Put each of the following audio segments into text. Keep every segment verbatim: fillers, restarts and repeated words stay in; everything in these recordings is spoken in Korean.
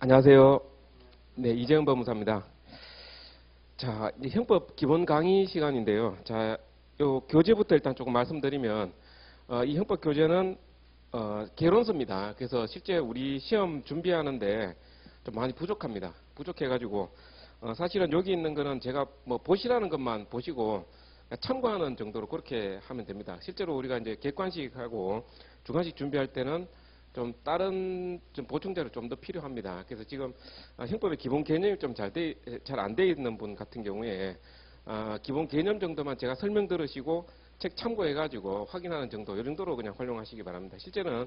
안녕하세요. 네, 이재현 법무사입니다. 자, 이제 형법 기본 강의 시간인데요. 자, 요 교재부터 일단 조금 말씀드리면, 어, 이 형법 교재는 어, 개론서입니다. 그래서 실제 우리 시험 준비하는데 좀 많이 부족합니다. 부족해가지고 어, 사실은 여기 있는 거는 제가 뭐 보시라는 것만 보시고 참고하는 정도로 그렇게 하면 됩니다. 실제로 우리가 이제 객관식하고 주관식 준비할 때는 좀 다른 좀 보충자료 좀 더 필요합니다. 그래서 지금 어, 형법의 기본 개념이 좀 잘 돼, 잘 안 돼 있는 분 같은 경우에 어, 기본 개념 정도만 제가 설명 들으시고 책 참고해가지고 확인하는 정도, 이 정도로 그냥 활용하시기 바랍니다. 실제는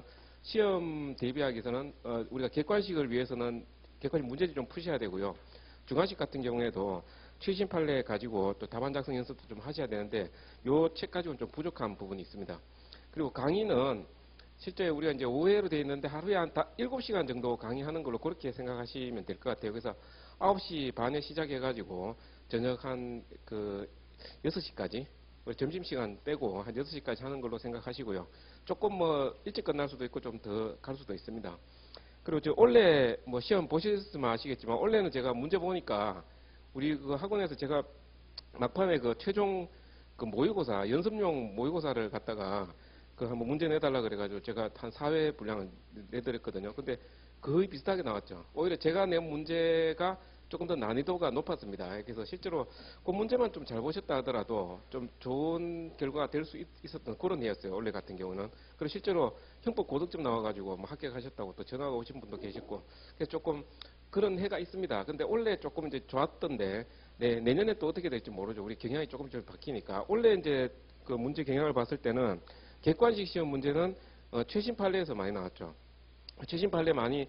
시험 대비하기 위해서는 어, 우리가 객관식을 위해서는 객관식 문제집 좀 푸셔야 되고요. 주관식 같은 경우에도 최신 판례 가지고 또 답안 작성 연습도 좀 하셔야 되는데 요 책 가지고는 좀 부족한 부분이 있습니다. 그리고 강의는 실제 우리가 이제 오 회로 되어 있는데 하루에 한 일곱 시간 정도 강의하는 걸로 그렇게 생각하시면 될 것 같아요. 그래서 아홉 시 반에 시작해가지고 저녁 한 그 여섯 시까지 점심시간 빼고 한 여섯 시까지 하는 걸로 생각하시고요. 조금 뭐 일찍 끝날 수도 있고 좀 더 갈 수도 있습니다. 그리고 저 원래 뭐 시험 보셨으면 아시겠지만 원래는 제가 문제 보니까 우리 그 학원에서 제가 막판에 그 최종 그 모의고사 연습용 모의고사를 갖다가 그 한번 문제 내달라 그래가지고 제가 한 사 회 분량을 내드렸거든요. 근데 거의 비슷하게 나왔죠. 오히려 제가 낸 문제가 조금 더 난이도가 높았습니다. 그래서 실제로 그 문제만 좀 잘 보셨다 하더라도 좀 좋은 결과가 될 수 있었던 그런 해였어요. 원래 같은 경우는. 그리고 실제로 형법 고득점 나와가지고 뭐 합격하셨다고 또 전화가 오신 분도 계셨고, 그래서 조금 그런 해가 있습니다. 근데 원래 조금 이제 좋았던데, 네, 내년에 또 어떻게 될지 모르죠. 우리 경향이 조금 좀 바뀌니까. 원래 이제 그 문제 경향을 봤을 때는 객관식 시험 문제는 어, 최신 판례에서 많이 나왔죠. 최신 판례 많이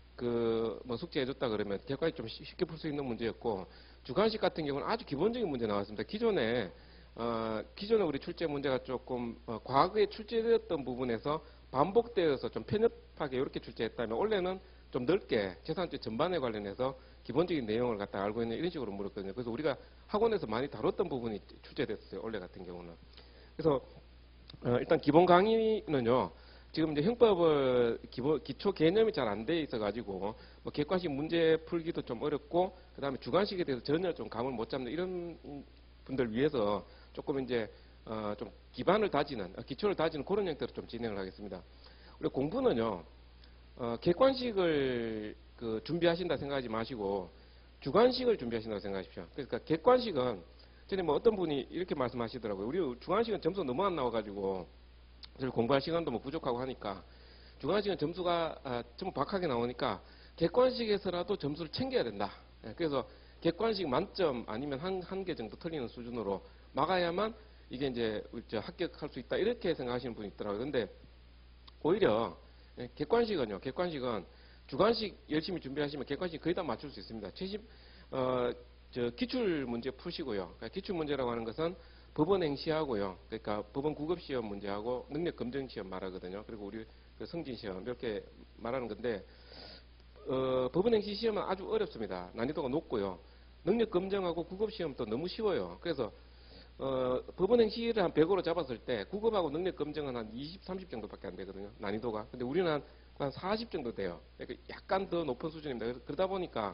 그 뭐 숙제해줬다 그러면 객관식 좀 쉽게 풀 수 있는 문제였고, 주관식 같은 경우는 아주 기본적인 문제 나왔습니다. 기존에 어, 기존에 우리 출제 문제가 조금 어, 과거에 출제되었던 부분에서 반복되어서 좀 편협하게 이렇게 출제했다면 원래는 좀 넓게 재산죄 전반에 관련해서 기본적인 내용을 갖다 알고 있는 이런 식으로 물었거든요. 그래서 우리가 학원에서 많이 다뤘던 부분이 출제됐어요. 원래 같은 경우는. 그래서 어, 일단 기본 강의는요. 지금 이제 형법을 기본, 기초 개념이 잘 안 돼 있어가지고 뭐 객관식 문제 풀기도 좀 어렵고 그 다음에 주관식에 대해서 전혀 좀 감을 못 잡는 이런 분들 위해서 조금 이제 어, 좀 기반을 다지는 어, 기초를 다지는 그런 형태로 좀 진행을 하겠습니다. 우리 공부는요. 어, 객관식을 그 준비하신다 생각하지 마시고 주관식을 준비하신다고 생각하십시오. 그러니까 객관식은 전에 뭐 어떤 분이 이렇게 말씀하시더라고요. 우리 주관식은 점수 너무 안 나와가지고 공부할 시간도 뭐 부족하고 하니까 주관식은 점수가 아, 전부 박하게 나오니까 객관식에서라도 점수를 챙겨야 된다. 예, 그래서 객관식 만점 아니면 한 한 개 정도 틀리는 수준으로 막아야만 이게 이제 합격할 수 있다 이렇게 생각하시는 분이 있더라고요. 근데 오히려 예, 객관식은요. 객관식은 주관식 열심히 준비하시면 객관식 거의 다 맞출 수 있습니다. 최신 어, 저 기출 문제 푸시고요. 그러니까 기출 문제라고 하는 것은 법원 행시하고요. 그러니까 법원 구급 시험 문제하고 능력 검증 시험 말하거든요. 그리고 우리 그 성진 시험 이렇게 말하는 건데 어, 법원 행시 시험은 아주 어렵습니다. 난이도가 높고요. 능력 검증하고 구급 시험도 너무 쉬워요. 그래서 어, 법원 행시를 한 백으로 잡았을 때 구급하고 능력 검증은 한 이십, 삼십 정도밖에 안 되거든요. 난이도가. 근데 우리는 한, 한 사십 정도 돼요. 그러니까 약간 더 높은 수준입니다. 그러다 보니까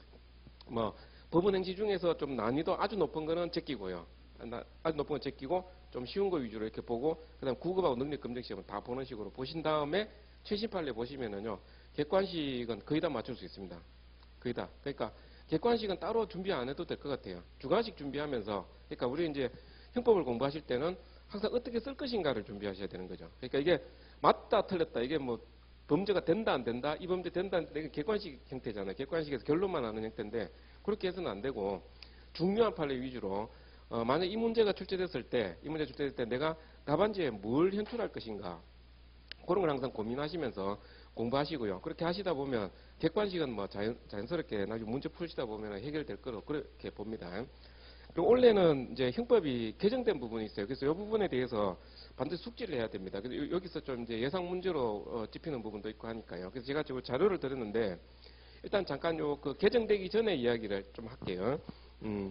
뭐 법원 행시 중에서 좀 난이도 아주 높은 거는 제끼고요. 아주 높은 건 제끼고 좀 쉬운 거 위주로 이렇게 보고 그다음 구급하고 능력 검증 시험은 다 보는 식으로 보신 다음에 최신 판례 보시면은요. 객관식은 거의 다 맞출 수 있습니다. 거의 다. 그러니까 객관식은 따로 준비 안 해도 될 것 같아요. 주관식 준비하면서 그러니까 우리 이제 형법을 공부하실 때는 항상 어떻게 쓸 것인가를 준비하셔야 되는 거죠. 그러니까 이게 맞다 틀렸다 이게 뭐 범죄가 된다 안 된다 이 범죄 된다 안 된다 이게 객관식 형태잖아요. 객관식에서 결론만 하는 형태인데 그렇게 해서는 안 되고 중요한 판례 위주로 어, 만약 이 문제가 출제됐을 때 이 문제 출제될 때 내가 답안지에 뭘 현출할 것인가 그런 걸 항상 고민하시면서 공부하시고요. 그렇게 하시다 보면 객관식은 뭐 자연, 자연스럽게 나중에 문제 풀시다 보면 해결될 거로 그렇게 봅니다. 그리고 원래는 이제 형법이 개정된 부분이 있어요. 그래서 이 부분에 대해서 반드시 숙지를 해야 됩니다. 그래서 여기서 좀 이제 예상 문제로 어, 짚히는 부분도 있고 하니까요. 그래서 제가 지금 자료를 드렸는데 일단 잠깐 요 그 개정되기 전에 이야기를 좀 할게요. 음.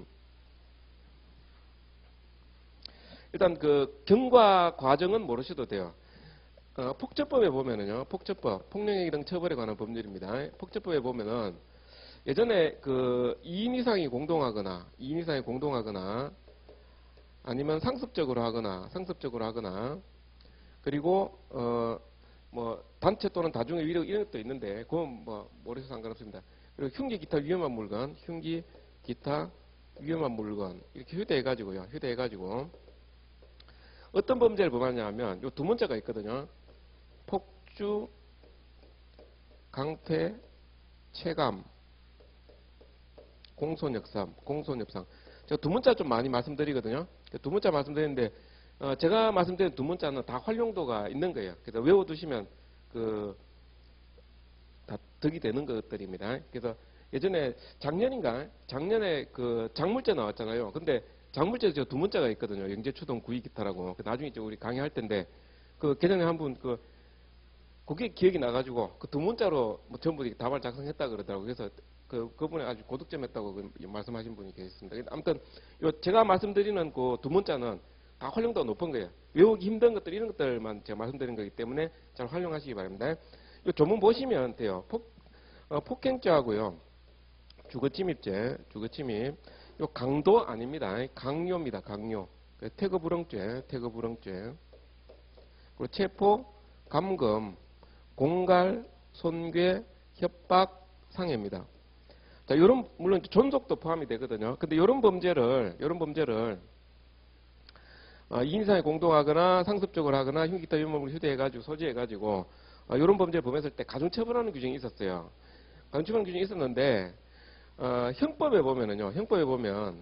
일단 그 경과 과정은 모르셔도 돼요. 어, 폭처법에 보면은요, 폭처법, 폭력행위 등 처벌에 관한 법률입니다. 폭처법에 보면은 예전에 그 이 인 이상이 공동하거나, 이 인 이상이 공동하거나, 아니면 상습적으로 하거나, 상습적으로 하거나, 그리고 어 뭐 단체 또는 다중의 위력 이런 것도 있는데, 그건 뭐 모르셔서 상관없습니다. 그리고 흉기, 기타 위험한 물건, 흉기, 기타 위험한 물건 이렇게 휴대해가지고요, 휴대해가지고 어떤 범죄를 범하냐 하면 요 두 문자가 있거든요. 폭주, 강퇴, 체감, 공손역삼, 공손협상. 제가 두 문자 좀 많이 말씀드리거든요. 두 문자 말씀드리는데 어, 제가 말씀드린 두 문자는 다 활용도가 있는 거예요. 그래서 외워두시면 그 다 득이 되는 것들입니다. 그래서 예전에 작년인가 작년에 그 작물제 나왔잖아요. 근데 작물제에 저 두 문자가 있거든요. 영재, 추동, 구이, 기타라고. 그 나중에 이제 우리 강의할 텐데 그 개정에 한 분 그 그게 기억이 나가지고 그 두 문자로 뭐 전부 답을 작성했다 그러더라고요. 그래서 그 그분이 아주 고득점했다고 그 말씀하신 분이 계셨습니다. 아무튼 요 제가 말씀드리는 그 두 문자는 다 활용도가 높은 거예요. 외우기 힘든 것들 이런 것들만 제가 말씀드린 거기 때문에 잘 활용하시기 바랍니다. 이 조문 보시면 돼요. 폭, 어, 폭행죄하고요, 주거침입죄, 주거침입. 요 강도 아닙니다. 강요입니다. 강요. 태거불응죄, 태거불응죄. 그리고 체포, 감금, 공갈, 손괴, 협박, 상해입니다. 자, 이런 물론 존속도 포함이 되거든요. 근데 이런 범죄를 이런 범죄를 어, 이 인 이상이 공동하거나 상습적으로 하거나 흉기, 기타 위험물을 휴대해가지고 소지해가지고 어, 이런 범죄를 범했을 때 가중처벌하는 규정이 있었어요. 가중처벌하는 규정이 있었는데 어, 형법에 보면은요, 형법에 보면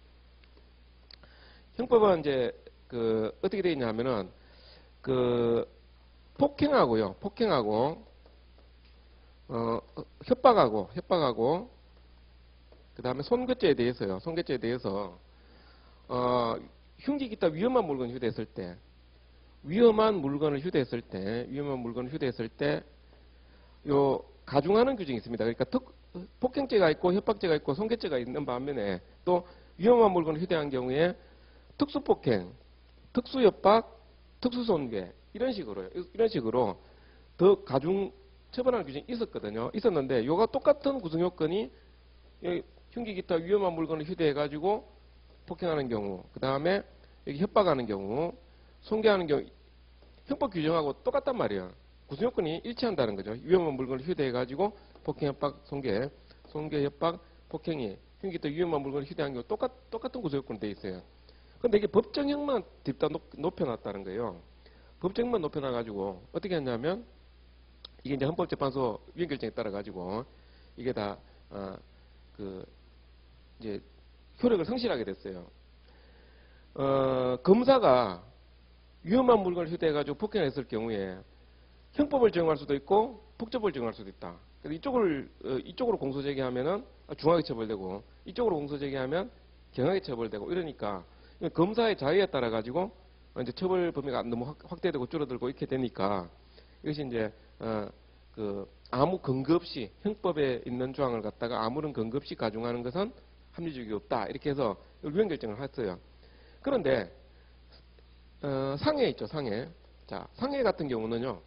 형법은 이제 그 어떻게 되어 있냐면은 그 폭행하고요, 폭행하고 어, 협박하고 협박하고 그 다음에 손괴죄에 대해서요, 손괴죄에 대해서 어, 흉기, 기타 위험한 물건을 휴대했을 때, 위험한 물건을 휴대했을 때, 위험한 물건을 휴대했을 때, 요 가중하는 규정이 있습니다. 그러니까 특, 폭행죄가 있고 협박죄가 있고 손괴죄가 있는 반면에 또 위험한 물건을 휴대한 경우에 특수폭행, 특수협박, 특수손괴 이런 식으로요. 이런 식으로 더 가중 처벌하는 규정이 있었거든요. 있었는데 요가 똑같은 구성 요건이 흉기, 기타 위험한 물건을 휴대해가지고 폭행하는 경우, 그 다음에 여기 협박하는 경우, 손괴하는 경우, 형법 규정하고 똑같단 말이에요. 구성 요건이 일치한다는 거죠. 위험한 물건을 휴대해가지고 폭행, 협박, 손괴, 손괴, 협박, 폭행이 흉기, 기타 위험한 물건을 휴대하는 경우 똑같, 똑같은 구성 요건이 돼 있어요. 근데 이게 법정형만 딥다 높여놨다는 거예요. 법정형만 높여놔가지고 어떻게 했냐면 이게 이제 헌법재판소 위헌결정에 따라 가지고 이게 다 어, 그 이제 효력을 성실하게 됐어요. 어, 검사가 위험한 물건을 휴대해가지고 폭행했을 경우에 형법을 적용할 수도 있고 폭처벌을 적용할 수도 있다. 그래서 이쪽을 어, 이쪽으로 공소제기하면은 중하게 처벌되고 이쪽으로 공소제기하면 경하게 처벌되고 이러니까 검사의 자유에 따라 가지고 이제 처벌 범위가 너무 확대되고 줄어들고 이렇게 되니까 이것이 이제 어, 그 아무 근거 없이 형법에 있는 조항을 갖다가 아무런 근거 없이 가중하는 것은 합리적이 없다. 이렇게 해서 위헌 결정을 했어요. 그런데 어, 상해 있죠. 상해. 자, 상해 같은 경우는요.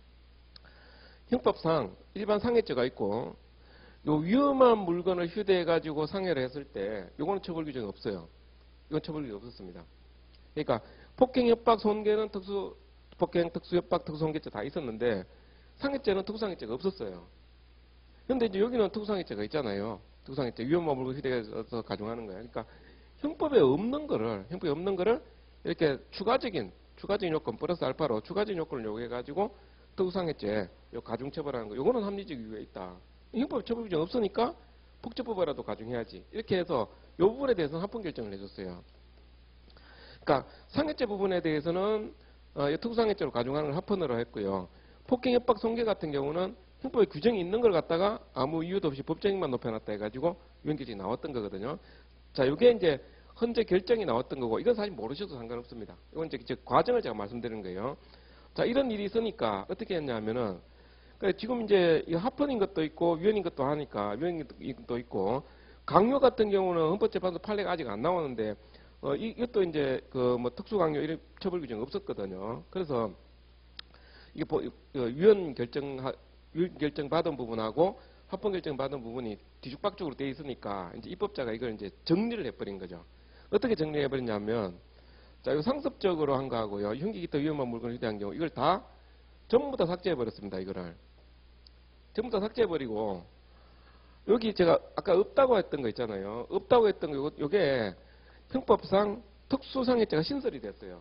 형법상 일반 상해죄가 있고 요 위험한 물건을 휴대해가지고 상해를 했을 때 요거는 처벌 규정이 없어요. 이건 처벌 규정이 없었습니다. 그러니까 폭행, 협박, 손괴는 특수 폭행, 특수 협박, 특수 손괴죄 다 있었는데 상해죄는 특수상해죄가 없었어요. 그런데 이제 여기는 특수상해죄가 있잖아요. 특수상해죄 위험한 물건 휴대해서 가중하는 거예요. 그러니까 형법에 없는 거를 형법에 없는 거를 이렇게 추가적인 추가적인 요건 플러스 알파로 추가적인 요건을 요구해가지고 특수상해죄 요 가중 처벌하는 거 요거는 합리적 이유가 있다. 형법 처벌 규정 없으니까 폭처법이라도 가중해야지. 이렇게 해서 요 부분에 대해서는 합헌 결정을 해줬어요. 그러니까 상해죄 부분에 대해서는 어, 특수상해죄로 가중하는 걸 합헌으로 했고요. 폭행, 협박, 손괴 같은 경우는 형법에 규정이 있는 걸 갖다가 아무 이유도 없이 법정형만 높여놨다 해가지고 위헌결정이 나왔던 거거든요. 자, 이게 이제 헌재 결정이 나왔던 거고 이건 사실 모르셔도 상관없습니다. 이건 이제, 이제 과정을 제가 말씀드리는 거예요. 자, 이런 일이 있으니까 어떻게 했냐면은 그러니까 지금 이제 합헌인 것도 있고 위헌인 것도 하니까 위헌인 것도 있고 강요 같은 경우는 헌법재판소 판례가 아직 안 나오는데 어, 이, 이것도 이제 그 뭐 특수강요 이런 처벌 규정이 없었거든요. 그래서 이게 보- 어, 위헌 결정 위헌 결정 받은 부분하고 합헌 결정 받은 부분이 뒤죽박죽으로 돼 있으니까 이제 입법자가 이걸 이제 정리를 해버린 거죠. 어떻게 정리해버렸냐면, 자, 이거 상습적으로 한 거하고요, 흉기기타 위험한 물건을 휴대한 경우 이걸 다 전부 다 삭제해버렸습니다. 이거를 전부 다 삭제해버리고, 여기 제가 아까 없다고 했던 거 있잖아요. 없다고 했던 거, 요거- 요게 형법상 특수상해죄가 신설이 됐어요.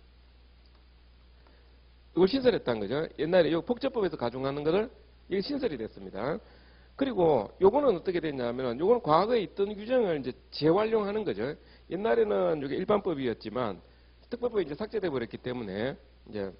이걸 신설했다는 거죠. 옛날에 요 폭처법에서 가중하는 거를 이게 신설이 됐습니다. 그리고 요거는 어떻게 됐냐면, 요거는 과거에 있던 규정을 이제 재활용하는 거죠. 옛날에는 이게 일반법이었지만 특별법이 이제 삭제돼 버렸기 때문에 이제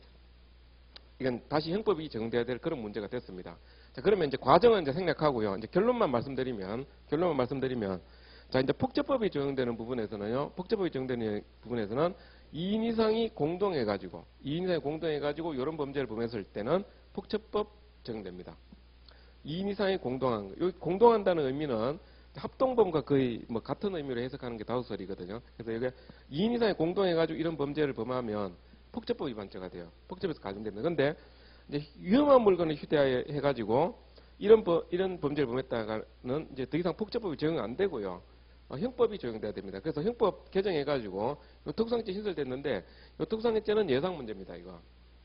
이건 다시 형법이 적용돼야 될 그런 문제가 됐습니다. 자, 그러면 이제 과정은 이제 생략하고요. 이제 결론만 말씀드리면, 결론만 말씀드리면, 자, 이제 폭처법이 적용되는 부분에서는요, 폭처법이 적용되는 부분에서는 이 인 이상이 공동해가지고, 이 인 이상이 공동해가지고 이런 범죄를 범했을 때는 폭처법 적용됩니다. 이 인 이상이 공동한 거. 여기 공동한다는 의미는 합동범과 거의 뭐 같은 의미로 해석하는 게 다수설이거든요. 그래서 여기 이 인 이상이 공동해가지고 이런 범죄를 범하면 폭처법 위반죄가 돼요. 폭처법에서 가중됩니다. 근데 이제 위험한 물건을 휴대하여 해가지고 이런 버, 이런 범죄를 범했다가는 이제 더 이상 폭처법이 적용 안 되고요. 어, 형법이 적용돼야 됩니다. 그래서 형법 개정해가지고 요 특수상해죄 신설됐는데, 요 특수상해죄는 예상 문제입니다. 이거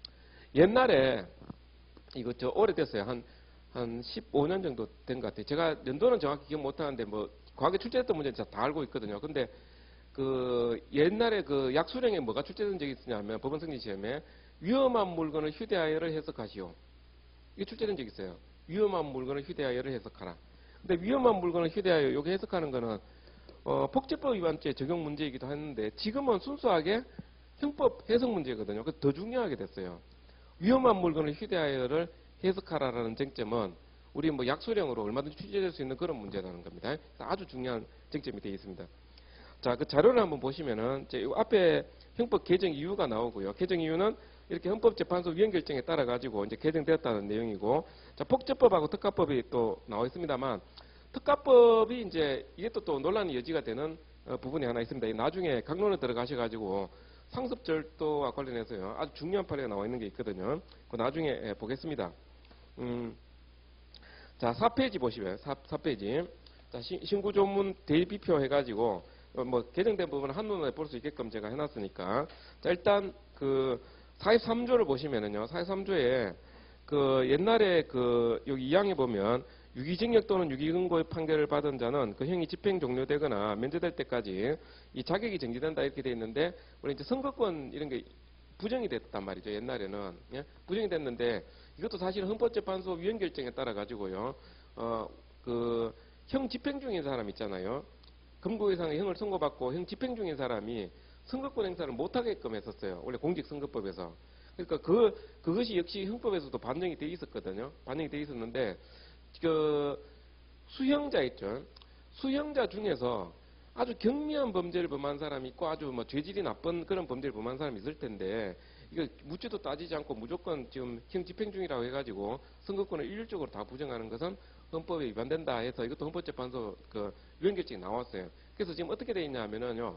옛날에 이거 저 오래됐어요. 한 한 십오 년 정도 된 것 같아요. 제가 연도는 정확히 기억 못하는데 뭐 과거에 출제했던 문제는 다 알고 있거든요. 근데 그 옛날에 그 약수령에 뭐가 출제된 적이 있으냐면, 법원 승진 시험에 위험한 물건을 휴대하여를 해석하시오. 이게 출제된 적이 있어요. 위험한 물건을 휴대하여를 해석하라. 근데 위험한 물건을 휴대하여 요게 해석하는 거는 어, 폭처법 위반죄 적용 문제이기도 했는데, 지금은 순수하게 형법 해석 문제거든요. 그래서 더 중요하게 됐어요. 위험한 물건을 휴대하여를 해석하라라는 쟁점은 우리 뭐 약소령으로 얼마든지 취재될 수 있는 그런 문제라는 겁니다. 아주 중요한 쟁점이 되어 있습니다. 자, 그 자료를 한번 보시면은 이 앞에 형법 개정 이유가 나오고요. 개정 이유는 이렇게 헌법재판소 위헌 결정에 따라 가지고 이제 개정되었다는 내용이고, 자, 폭처법하고 특가법이 또 나와 있습니다만, 특가법이 이제 이게 또, 또 논란의 여지가 되는 어, 부분이 하나 있습니다. 나중에 강론에 들어가셔가지고 상습절도와 관련해서요, 아주 중요한 판례가 나와 있는 게 있거든요. 그 나중에 예, 보겠습니다. 음, 자, 사 페이지 보시면, 사, 사 페이지. 자, 시, 신구조문 대비표 해가지고, 어, 뭐, 개정된 부분을 한눈에 볼 수 있게끔 제가 해놨으니까. 자, 일단, 그, 사십삼 조를 보시면은요, 사십삼 조에, 그, 옛날에 그, 여기 이 항에 보면, 유기징역 또는 유기근고의 판결을 받은 자는 그 형이 집행 종료되거나 면제될 때까지 이 자격이 정지된다 이렇게 돼 있는데, 원래 이제 선거권 이런 게 부정이 됐단 말이죠. 옛날에는. 예? 부정이 됐는데, 이것도 사실 헌법재판소 위헌 결정에 따라 가지고요, 어, 그, 형 집행 중인 사람 있잖아요. 금고 이상의 형을 선고받고 형 집행 중인 사람이 선거권 행사를 못하게끔 했었어요. 원래 공직선거법에서. 그러니까 그, 그것이 역시 형법에서도 반영이 돼 있었거든요. 반영이 돼 있었는데, 그, 수형자 있죠. 수형자 중에서 아주 경미한 범죄를 범한 사람이 있고 아주 뭐 죄질이 나쁜 그런 범죄를 범한 사람이 있을 텐데, 이거 묻지도 따지지 않고 무조건 지금 형 집행 중이라고 해가지고 선거권을 일률적으로 다 부정하는 것은 헌법에 위반된다 해서 이것도 헌법재판소 그 위헌 결정이 나왔어요. 그래서 지금 어떻게 돼 있냐 하면은요,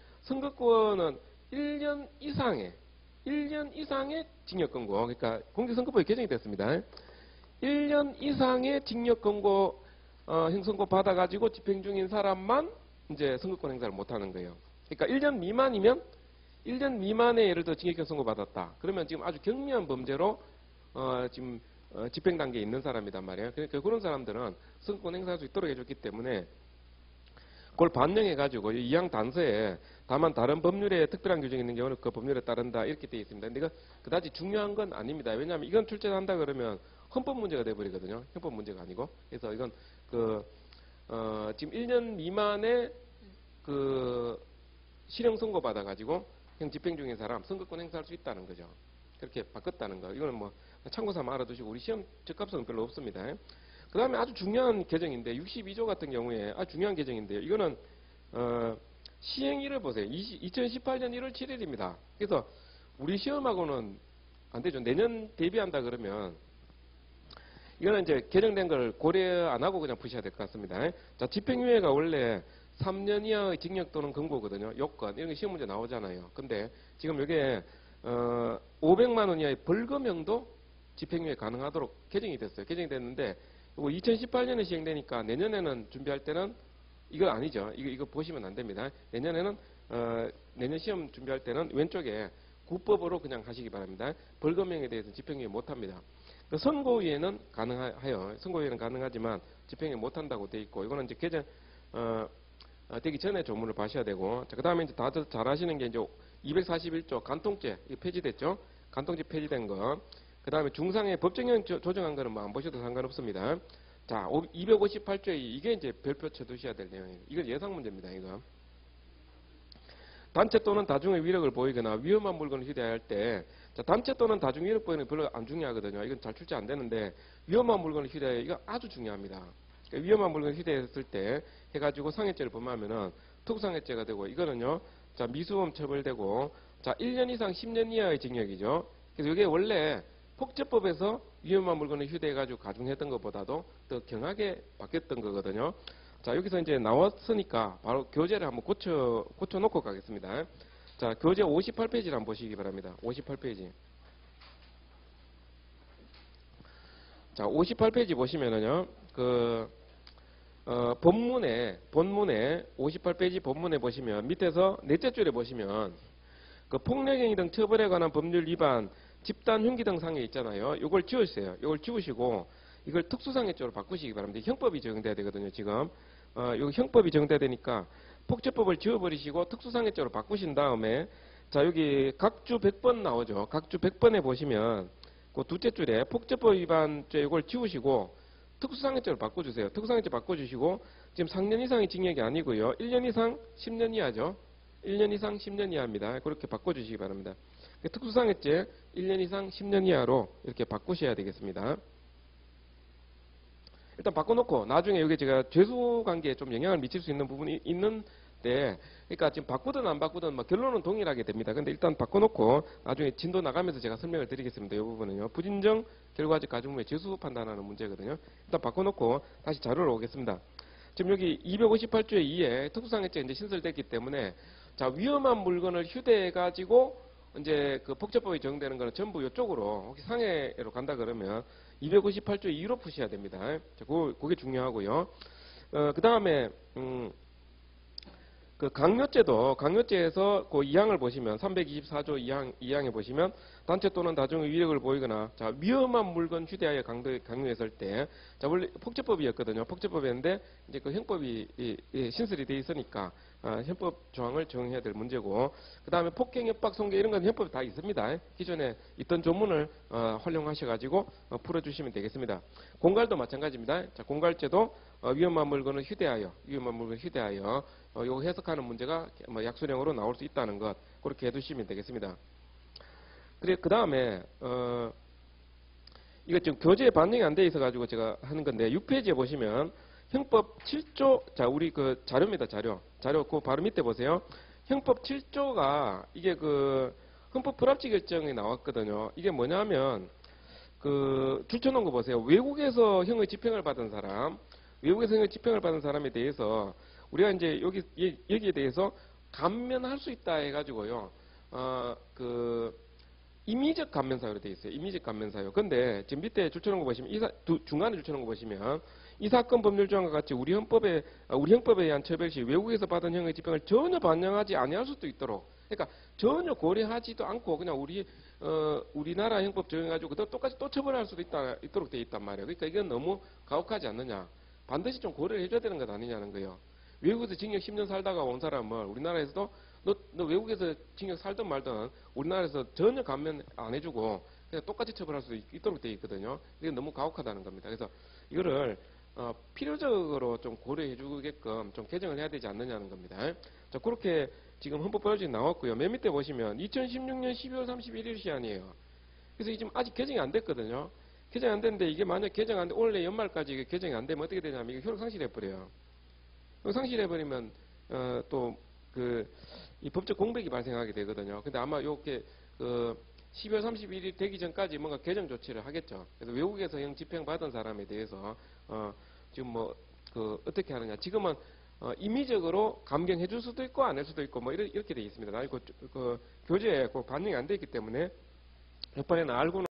선거권은 일 년 이상의 일 년 이상의 징역 권고, 그러니까 공직선거법이 개정이 됐습니다. 일 년 이상의 징역 권고 어, 형선고 받아가지고 집행 중인 사람만 이제 선거권 행사를 못하는 거예요. 그러니까 일 년 미만이면 일 년 미만에 예를 들어 징역형 선고 받았다. 그러면 지금 아주 경미한 범죄로 어, 지금 어, 집행 단계에 있는 사람이단 말이에요. 그러니까 그런 사람들은 선거권 행사할 수 있도록 해줬기 때문에 그걸 반영해가지고 이 항 단서에 다만 다른 법률에 특별한 규정이 있는 경우는 그 법률에 따른다 이렇게 되어 있습니다. 근데 이거 그다지 중요한 건 아닙니다. 왜냐하면 이건 출제한다 그러면 헌법 문제가 돼버리거든요. 형법 문제가 아니고. 그래서 이건 그 어, 지금 일 년 미만의 그 실형 선고 받아가지고 형 집행 중인 사람 선거권 행사할 수 있다는 거죠. 그렇게 바꿨다는 거. 이거는 뭐 참고 삼아 알아두시고 우리 시험 적합성은 별로 없습니다. 그 다음에 아주 중요한 개정인데 육십이 조 같은 경우에 아주 중요한 개정인데요. 이거는 어, 시행일을 보세요. 이천십팔 년 일월 칠일입니다. 그래서 우리 시험하고는 안 되죠. 내년 대비한다 그러면 이거는 이제 개정된 걸 고려 안 하고 그냥 푸셔야 될 것 같습니다. 자, 집행유예가 원래 삼 년 이하의 징역 또는 금고거든요. 요건 이런 게 시험 문제 나오잖아요. 근데 지금 이게 어, 오백만 원 이하의 벌금형도 집행유예 가능하도록 개정이 됐어요. 개정이 됐는데 이거 이천십팔 년에 시행되니까 내년에는 준비할 때는 이거 아니죠. 이거 이거 보시면 안 됩니다. 내년에는 어, 내년 시험 준비할 때는 왼쪽에 구법으로 그냥 하시기 바랍니다. 벌금형에 대해서 집행유예 못합니다. 그 선고유예는 가능하여 선고유예는 가능하지만 집행유예 못한다고 돼 있고 이거는 이제 개정 어, 어, 되기 전에 조문을 봐셔야 되고 자, 그 다음에 이제 다들 잘 아시는 게 이제 이백사십일 조 간통죄 이거 폐지됐죠. 간통죄 폐지된 거. 그 다음에 중상의 법정형 조정한 거는 뭐 안 보셔도 상관없습니다. 자, 이백오십팔 조에 이게 이제 별표 쳐두셔야 될 내용이에요. 이건 예상 문제입니다. 이거. 단체 또는 다중의 위력을 보이거나 위험한 물건을 휴대할 때, 자, 단체 또는 다중의 위력 보이는 게 별로 안 중요하거든요. 이건 잘 출제 안 되는데 위험한 물건을 휴대해 이거 아주 중요합니다. 그러니까 위험한 물건을 휴대했을 때 해가지고 상해죄를 범하면은 특수상해죄가 되고 이거는요, 자 미수범 처벌되고, 자 일 년 이상 십 년 이하의 징역이죠. 그래서 이게 원래 폭제법에서 위험한 물건을 휴대해가지고 가중했던 것보다도 더 경하게 바뀌었던 거거든요. 자, 여기서 이제 나왔으니까 바로 교재를 한번 고쳐, 고쳐놓고 가겠습니다. 자, 교재 오십팔 페이지를 한번 보시기 바랍니다. 오십팔 페이지. 자, 오십팔 페이지 보시면은요, 그, 어, 본문에, 본문에, 오십팔 페이지 본문에 보시면, 밑에서 넷째 줄에 보시면, 그 폭력행위 등 처벌에 관한 법률 위반, 집단 흉기 등 상해 있잖아요. 이걸 지우세요. 이걸 지우시고 이걸 특수상해죄로 바꾸시기 바랍니다. 형법이 적용돼야 되거든요. 지금 어, 요 형법이 적용돼야 되니까 폭제법을 지워버리시고 특수상해죄로 바꾸신 다음에 자 여기 각주 백 번 나오죠. 각주 백 번에 보시면 그 둘째 줄에 폭제법 위반죄 이걸 지우시고 특수상해죄로 바꿔주세요. 특수상해죄 바꿔주시고 지금 삼 년 이상의 징역이 아니고요. 일 년 이상 십 년 이하죠. 일 년 이상 십 년 이하입니다. 그렇게 바꿔주시기 바랍니다. 특수상해죄 일 년 이상 십 년 이하로 이렇게 바꾸셔야 되겠습니다. 일단 바꿔놓고 나중에 여기 제가 죄수관계에 좀 영향을 미칠 수 있는 부분이 있는데 그러니까 지금 바꾸든 안 바꾸든 뭐 결론은 동일하게 됩니다. 근데 일단 바꿔놓고 나중에 진도 나가면서 제가 설명을 드리겠습니다. 이 부분은요. 부진정 결과적 가중무의 죄수 판단하는 문제거든요. 일단 바꿔놓고 다시 자료로 오겠습니다. 지금 여기 이백오십팔 조의 이에 특수상해죄가 이제 신설됐기 때문에 자 위험한 물건을 휴대해가지고 이제 그 폭제법이 적용되는 거는 전부 이쪽으로 혹시 상해로 간다 그러면 이백오십팔 조 이로 푸셔야 됩니다. 자, 그, 그게 중요하고요. 어, 그 다음에, 음, 그 강요죄도, 강요죄에서 그 이 항을 보시면, 삼백이십사 조 이 항, 이 항에 보시면, 단체 또는 다중의 위력을 보이거나, 자, 위험한 물건 휴대하여 강도, 강요했을 때, 자, 원래 폭제법이었거든요. 폭제법이었는데, 이제 그 형법이, 이, 이 신설이 돼 있으니까, 어, 형법 조항을 적용해야 될 문제고, 그 다음에 폭행, 협박, 성계 이런 건 형법에 다 있습니다. 기존에 있던 조문을 어, 활용하셔가지고 어, 풀어주시면 되겠습니다. 공갈도 마찬가지입니다. 자, 공갈죄도 어, 위험한 물건을 휴대하여, 위험한 물건을 휴대하여, 어, 요거 해석하는 문제가 뭐 약수령으로 나올 수 있다는 것, 그렇게 해두시면 되겠습니다. 그래, 그 다음에, 어, 이거 지금 교재에 반영이 안 돼 있어가지고 제가 하는 건데, 육 페이지에 보시면, 형법 칠 조, 자, 우리 그 자료입니다, 자료. 자료, 그 바로 밑에 보세요. 형법 칠 조가, 이게 그, 헌법 불합치 결정이 나왔거든요. 이게 뭐냐면, 그, 줄쳐놓은 거 보세요. 외국에서 형의 집행을 받은 사람, 외국에서 형의 집행을 받은 사람에 대해서, 우리가 이제 여기, 여기에 대해서 감면할 수 있다 해가지고요. 어, 그, 임의적 감면 사유로 되어 있어요. 임의적 감면 사유. 근데 지금 밑에 줄쳐놓은 거 보시면, 이 사, 두, 중간에 줄쳐놓은 거 보시면, 이 사건 법률 조항과 같이 우리 형법에, 우리 형법에 의한 처벌 시 외국에서 받은 형의 집행을 전혀 반영하지 아니할 수도 있도록. 그러니까 전혀 고려하지도 않고 그냥 우리, 어, 우리나라 형법 적용해가지고 그대로 똑같이 또 처벌할 수도 있다, 있도록 되어 있단 말이에요. 그러니까 이건 너무 가혹하지 않느냐. 반드시 좀 고려를 해줘야 되는 것 아니냐는 거예요. 외국에서 징역 십 년 살다가 온 사람을 우리나라에서도 너, 너 외국에서 징역 살든 말든 우리나라에서 전혀 감면 안 해주고 그냥 똑같이 처벌할 수 있도록 되어 있거든요. 이게 너무 가혹하다는 겁니다. 그래서 이거를 어, 필요적으로 좀 고려해 주게끔 좀 개정을 해야 되지 않느냐는 겁니다. 자, 그렇게 지금 헌법법률이 나왔고요. 맨 밑에 보시면 이천십육 년 십이월 삼십일일 시한이에요. 그래서 이게 지금 아직 개정이 안 됐거든요. 개정이 안 됐는데 이게 만약 개정 안 돼, 올해 연말까지 이게 개정이 안 되면 어떻게 되냐면 이게 효력 상실해버려요. 효력 상실해버리면 어, 또 그 이 법적 공백이 발생하게 되거든요. 근데 아마 요렇게 그 십이월 삼십일일 되기 전까지 뭔가 개정 조치를 하겠죠. 그래서 외국에서 형 집행 받은 사람에 대해서 어 지금 뭐 그 어떻게 하느냐. 지금은 어 임의적으로 감경해 줄 수도 있고 안 할 수도 있고 뭐 이렇게, 이렇게 돼 있습니다. 그, 그 교재에 그 반영이 안 돼 있기 때문에 이번에는 알고는